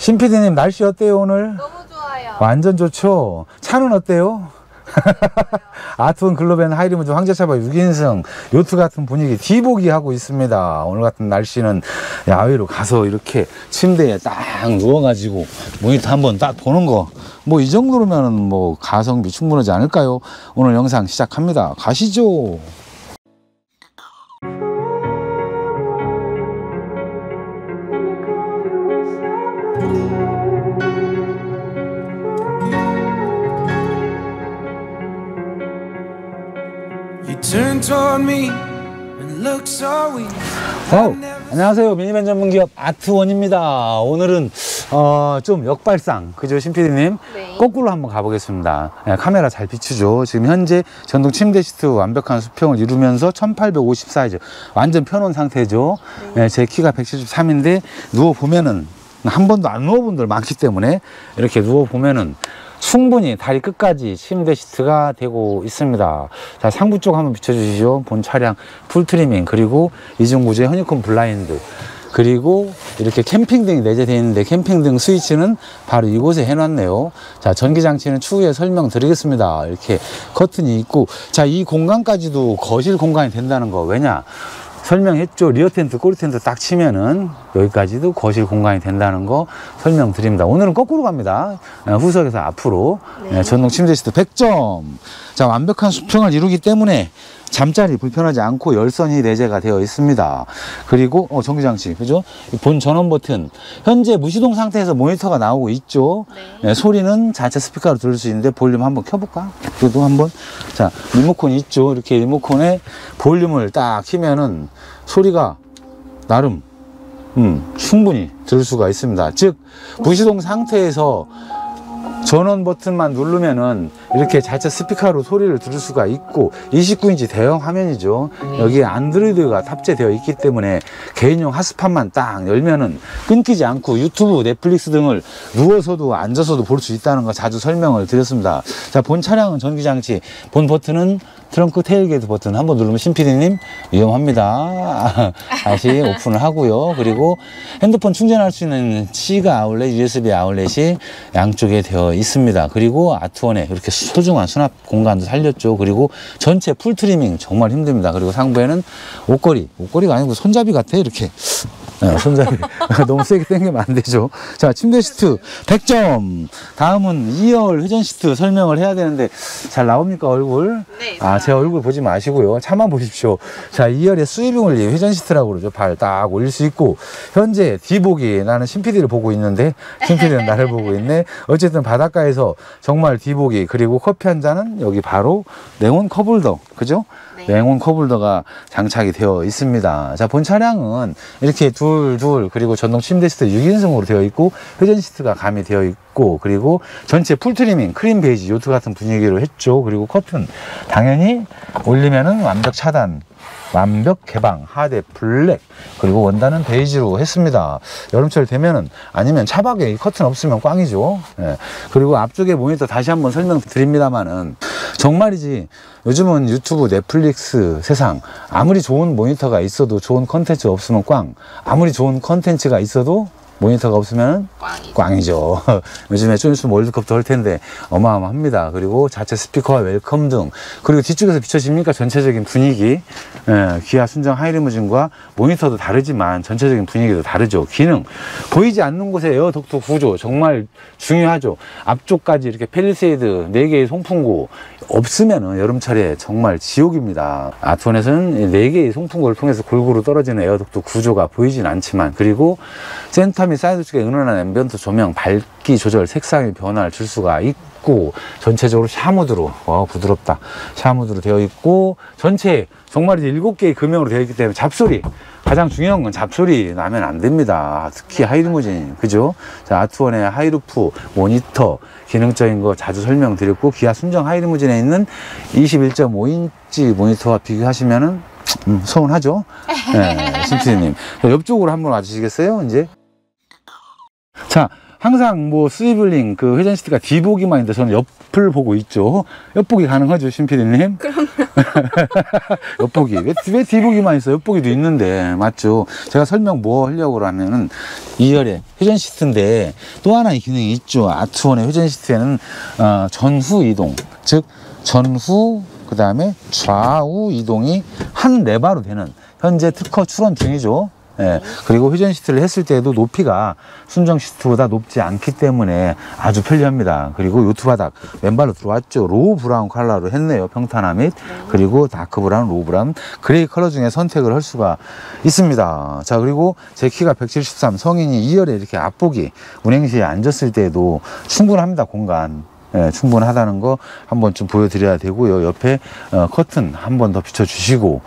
신PD님 날씨 어때요 오늘? 너무 좋아요. 완전 좋죠? 차는 어때요? 아트원 글로벤 하이리무즈 황제차박 6인승 요트 같은 분위기 디보기 하고 있습니다. 오늘 같은 날씨는 야외로 가서 이렇게 침대에 딱 누워가지고 모니터 한번 딱 보는 거 뭐 이 정도로면 뭐 가성비 충분하지 않을까요? 오늘 영상 시작합니다. 가시죠. 안녕하세요. 미니밴 전문기업 아트원입니다. 오늘은 좀 역발상 그죠 신PD님? 네. 거꾸로 한번 가보겠습니다. 네, 카메라 잘 비추죠. 지금 현재 전동 침대 시트 완벽한 수평을 이루면서 1850 사이즈 완전 펴놓은 상태죠. 네, 제 키가 173인데 누워보면은 한 번도 안 누워본 분들 많기 때문에 이렇게 누워보면은 충분히 다리 끝까지 침대 시트가 되고 있습니다. 자, 상부 쪽 한번 비춰주시죠. 본 차량 풀트리밍, 그리고 이중구조의 허니콤 블라인드, 그리고 이렇게 캠핑등이 내재되어 있는데 캠핑등 스위치는 바로 이곳에 해놨네요. 자, 전기장치는 추후에 설명드리겠습니다. 이렇게 커튼이 있고, 자, 이 공간까지도 거실 공간이 된다는 거. 왜냐? 설명했죠. 리어 텐트, 꼬리 텐트 딱 치면은 여기까지도 거실 공간이 된다는 거 설명드립니다. 오늘은 거꾸로 갑니다. 후석에서 앞으로. 네, 전동 침대 시트 100점. 자, 완벽한 수평을 이루기 때문에 잠자리 불편하지 않고 열선이 내재가 되어 있습니다. 그리고 전기장치, 그죠? 본 전원 버튼, 현재 무시동 상태에서 모니터가 나오고 있죠. 네. 소리는 자체 스피커로 들을 수 있는데 볼륨 한번 켜볼까? 그래도 한번. 자, 리모컨이 있죠. 이렇게 리모컨에 볼륨을 딱 키면은 소리가 나름 충분히 들을 수가 있습니다. 즉 무시동 상태에서 전원 버튼만 누르면은 이렇게 자체 스피커로 소리를 들을 수가 있고, 29인치 대형 화면이죠. 여기에 안드로이드가 탑재되어 있기 때문에 개인용 핫스팟만 딱 열면은 끊기지 않고 유튜브, 넷플릭스 등을 누워서도 앉아서도 볼 수 있다는 거 자주 설명을 드렸습니다. 자, 본 차량은 전기장치, 본 버튼은 트렁크 테일게이트 버튼 한번 누르면 신PD님 위험합니다. 다시 오픈을 하고요. 그리고 핸드폰 충전할 수 있는 C가 아울렛, USB 아울렛이 양쪽에 되어 있습니다. 그리고 아트원에 이렇게 소중한 수납 공간도 살렸죠. 그리고 전체 풀 트리밍 정말 힘듭니다. 그리고 상부에는 옷걸이가 아니고 손잡이 같아 이렇게. 네, 손잡이 너무 세게 당기면 안 되죠. 자, 침대 시트 100점. 다음은 2열 회전 시트 설명을 해야 되는데 잘 나옵니까 얼굴? 네. 제 얼굴 보지 마시고요. 차만 보십시오. 자, 2열에 스위빙을 회전 시트라고 그러죠. 발 딱 올릴 수 있고, 현재 뒤보기, 나는 신PD를 보고 있는데 신PD는 나를 보고 있네. 어쨌든 바닷가에서 정말 뒤보기, 그리고 커피 한 잔은 여기 바로 냉온 컵홀더, 그죠? 네. 냉온 컵홀더가 장착이 되어 있습니다. 자, 본 차량은 이렇게 둘, 그리고 전동 침대 시트 6인승으로 되어 있고, 회전 시트가 가미되어 있고, 그리고 전체 풀 트리밍, 크림 베이지 요트 같은 분위기로 했죠. 그리고 커튼 당연히 올리면은 완벽 차단, 완벽 개방, 하대 블랙, 그리고 원단은 베이지로 했습니다. 여름철 되면은, 아니면 차박에 이 커튼 없으면 꽝이죠. 예. 그리고 앞쪽에 모니터 다시 한번 설명드립니다만은, 정말이지 요즘은 유튜브, 넷플릭스 세상, 아무리 좋은 모니터가 있어도 좋은 컨텐츠 없으면 꽝, 아무리 좋은 컨텐츠가 있어도 모니터가 없으면 꽝이죠. 요즘에 좀 있으면 월드컵도 할 텐데 어마어마합니다. 그리고 자체 스피커와 웰컴 등, 그리고 뒤쪽에서 비춰집니까? 전체적인 분위기. 기아 순정 하이리무진과 모니터도 다르지만 전체적인 분위기도 다르죠. 기능, 보이지 않는 곳에 에어 덕트 구조 정말 중요하죠. 앞쪽까지 이렇게 펠리세이드 4개의 송풍구 없으면은 여름철에 정말 지옥입니다. 아트원에서는 4개의 송풍구를 통해서 골고루 떨어지는 에어 덕트 구조가 보이진 않지만, 그리고 센터 및 사이드 쪽에 은은한 앰비언트 조명, 밝기 조절, 색상의 변화를 줄 수가 있고, 전체적으로 샤무드로, 부드럽다, 샤무드로 되어 있고, 전체 정말 7개의 금형으로 되어 있기 때문에 잡소리, 가장 중요한 건 잡소리 나면 안 됩니다. 특히 하이리무진, 그죠? 자, 아트원의 하이루프 모니터 기능적인 거 자주 설명드렸고, 기아 순정 하이리무진에 있는 21.5인치 모니터와 비교하시면은 서운하죠? 네, 신PD님. 옆쪽으로 한번 와주시겠어요? 이제. 자, 항상 뭐 스위블링 그 회전 시트가 뒤보기만 있는데 저는 옆을 보고 있죠. 옆보기 가능하죠, 신PD님? 그럼요. 옆보기. 왜 뒤보기만 있어요? 옆보기도 있는데. 맞죠? 제가 설명 뭐 하려고 하면은 2열에 회전 시트인데 또 하나의 기능이 있죠. 아트원의 회전 시트에는 전후 이동, 즉 전후 그 다음에 좌우 이동이 한 레바로 되는 현재 특허 출원 중이죠. 예, 그리고 회전 시트를 했을 때도 높이가 순정 시트보다 높지 않기 때문에 아주 편리합니다. 그리고 요트 바닥 왼발로 들어왔죠. 로우 브라운 컬러로 했네요. 평탄화 및 그리고 다크 브라운, 로우 브라운, 그레이 컬러 중에 선택을 할 수가 있습니다. 자, 그리고 제 키가 173, 성인이 2열에 이렇게 앞보기 운행 시에 앉았을 때도 충분합니다. 공간. 예, 충분하다는 거 한번 좀 보여드려야 되고요. 옆에 커튼 한 번 더 비춰주시고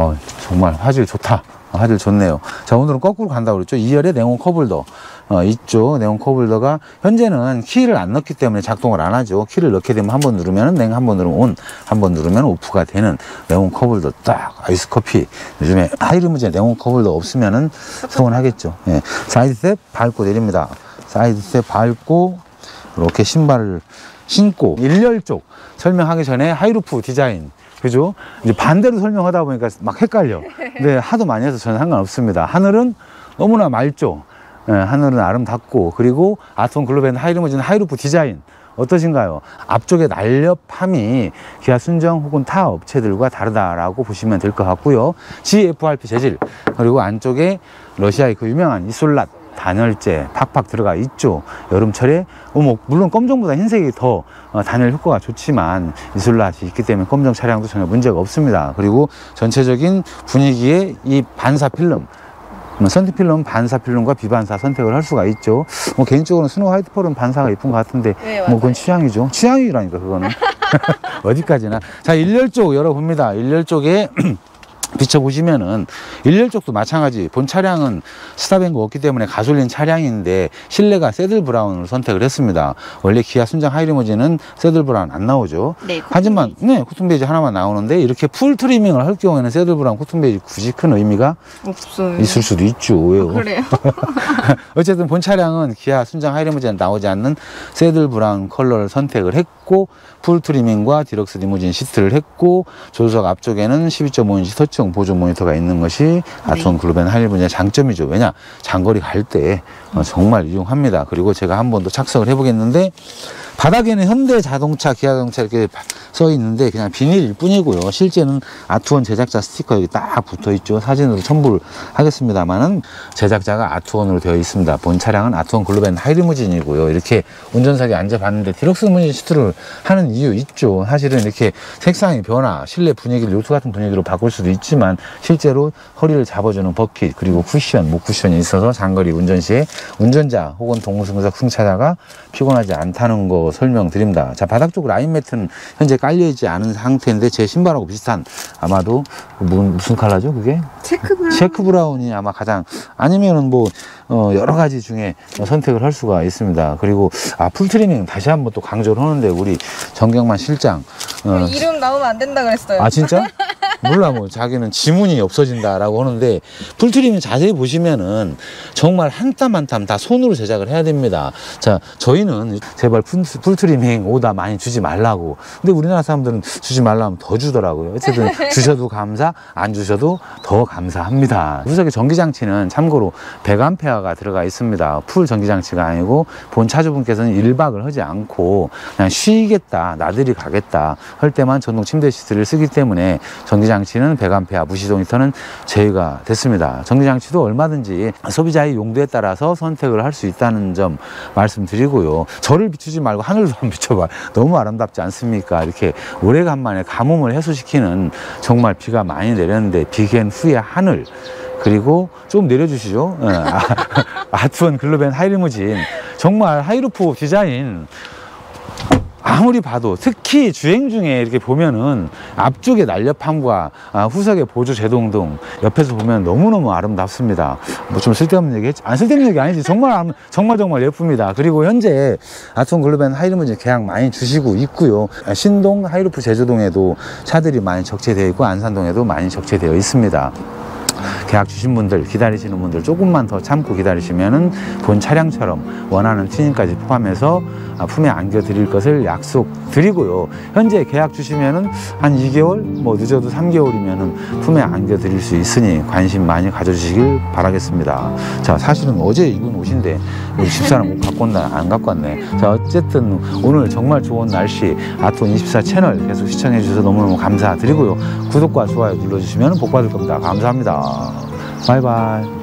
정말 화질 좋다. 화질 좋네요. 자, 오늘은 거꾸로 간다고 그랬죠. 2열에 네온 컵홀더 있죠. 네온 컵홀더가 현재는 키를 안 넣기 때문에 작동을 안 하죠. 키를 넣게 되면 한 번 누르면 냉, 한 번 누르면 온, 한 번 누르면 오프가 되는 네온 컵홀더. 딱 아이스 커피. 요즘에 하이리무진에 네온 컵홀더 없으면은 서운하겠죠. 예. 사이드 스텝 밟고 내립니다. 사이드 스텝 밟고 이렇게 신발을 신고 1열 쪽 설명하기 전에 하이루프 디자인, 그죠? 이제 반대로 설명하다 보니까 막 헷갈려. 근데 하도 많이 해서 저는 상관없습니다. 하늘은 너무나 맑죠. 예, 하늘은 아름답고, 그리고 아트원 글로벤 하이리무진 하이루프 디자인 어떠신가요? 앞쪽의 날렵함이 기아 순정 혹은 타 업체들과 다르다라고 보시면 될 것 같고요. GFRP 재질, 그리고 안쪽에 러시아의 그 유명한 이솔랏 단열재 팍팍 들어가 있죠. 여름철에 물론 검정보다 흰색이 더 단열 효과가 좋지만 이솔랏이 있기 때문에 검정 차량도 전혀 문제가 없습니다. 그리고 전체적인 분위기에 이 반사 필름, 선팅 필름, 반사 필름과 비반사 선택을 할 수가 있죠. 개인적으로는 스노우 화이트 펄은 반사가 예쁜 것 같은데 네, 그건 취향이죠. 취향이라니까 그거는. 어디까지나. 자, 1열 쪽 열어봅니다. 1열 쪽에 비춰보시면은 1열 쪽도 마찬가지. 본 차량은 스탑앤고 없기 때문에 가솔린 차량인데 실내가 새들 브라운을 선택을 했습니다. 원래 기아 순정 하이리무진은 새들 브라운 안 나오죠. 네, 하지만 네, 코튼 베이지 하나만 나오는데 이렇게 풀 트리밍을 할 경우에는 새들 브라운, 코튼 베이지 굳이 큰 의미가 없어요. 있을 수도 있죠. 왜요? 그래요? 어쨌든 본 차량은 기아 순정 하이리무진에 나오지 않는 새들 브라운 컬러를 선택을 했고, 풀 트리밍과 디럭스 리무진 시트를 했고, 조수석 앞쪽에는 12.5인치 터치형 보조 모니터가 있는 것이 아트원 글로벤 하이리무진의 장점이죠. 왜냐? 장거리 갈 때 정말 유용합니다. 그리고 제가 한 번 더 착석을 해보겠는데, 바닥에는 현대 자동차, 기아 자동차 이렇게 써 있는데 그냥 비닐일 뿐이고요. 실제는 아트원 제작자 스티커 여기 딱 붙어 있죠. 사진으로 첨부를 하겠습니다만은 제작자가 아트원으로 되어 있습니다. 본 차량은 아트원 글로벤 하이리무진이고요. 이렇게 운전석에 앉아봤는데 디럭스 리무진 시트를 하는 이유 있죠. 사실은 이렇게 색상의 변화, 실내 분위기를 요트 같은 분위기로 바꿀 수도 있지만 실제로 허리를 잡아주는 버킷, 그리고 쿠션, 목 쿠션이 있어서 장거리 운전 시에 운전자 혹은 동승석 승차자가 피곤하지 않다는 거 설명드립니다. 자, 바닥 쪽 라인 매트는 현재 깔려있지 않은 상태인데 제 신발하고 비슷한, 아마도 무슨 컬러죠 그게? 체크 브라운이 아마 가장, 아니면은 뭐 여러 가지 중에 선택을 할 수가 있습니다. 그리고 풀 트리밍 다시 한번 또 강조를 하는데 우리 정경만 실장 이름 나오면 안 된다 그랬어요. 아 진짜? 몰라, 뭐 자기는 지문이 없어진다라고 하는데, 풀 트리밍 자세히 보시면은 정말 한 땀 한 땀 다 손으로 제작을 해야 됩니다. 자, 저희는 제발 풀 트리밍 오다 많이 주지 말라고, 근데 우리나라 사람들은 주지 말라면 더 주더라고요. 어쨌든 주셔도 감사, 안 주셔도 더 감사합니다. 후석의 전기장치는 참고로 100A가 들어가 있습니다. 풀 전기장치가 아니고 본 차주분께서는 1박을 하지 않고 그냥 쉬겠다, 나들이 가겠다 할 때만 전동 침대 시트를 쓰기 때문에 전기장치는 100A, 무시동 히터는 제외가 됐습니다. 전기장치도 얼마든지 소비자의 용도에 따라서 선택을 할 수 있다는 점 말씀드리고요. 저를 비추지 말고 하늘도 한번 비춰봐. 너무 아름답지 않습니까? 이렇게 오래간만에 가뭄을 해소시키는, 정말 비가 많이 내렸는데 비갠 후에 하늘, 그리고 좀 내려주시죠. 아트원 글로벤 하이리무진 정말 하이루프 디자인 아무리 봐도, 특히 주행 중에 이렇게 보면은 앞쪽의 날렵함과 후석의 보조 제동 등 옆에서 보면 너무너무 아름답습니다. 뭐 좀 쓸데없는 얘기 했지? 쓸데없는 얘기 아니지. 정말 예쁩니다. 그리고 현재 아트원 글로벤 하이리무진 계약 많이 주시고 있고요. 신동, 하이루프 제주동에도 차들이 많이 적재되어 있고 안산동에도 많이 적재되어 있습니다. 계약 주신 분들, 기다리시는 분들 조금만 더 참고 기다리시면은 본 차량처럼 원하는 튜닝까지 포함해서 품에 안겨 드릴 것을 약속드리고요. 현재 계약 주시면은 한 2개월, 뭐 늦어도 3개월이면은 품에 안겨 드릴 수 있으니 관심 많이 가져주시길 바라겠습니다. 자, 사실은 어제 입은 옷인데 우리 집사람 옷 갖고 온다, 안 갖고 왔네. 자, 어쨌든 오늘 정말 좋은 날씨 아톤24 채널 계속 시청해 주셔서 너무너무 감사드리고요. 구독과 좋아요 눌러주시면 복 받을 겁니다. 감사합니다. 바이바이.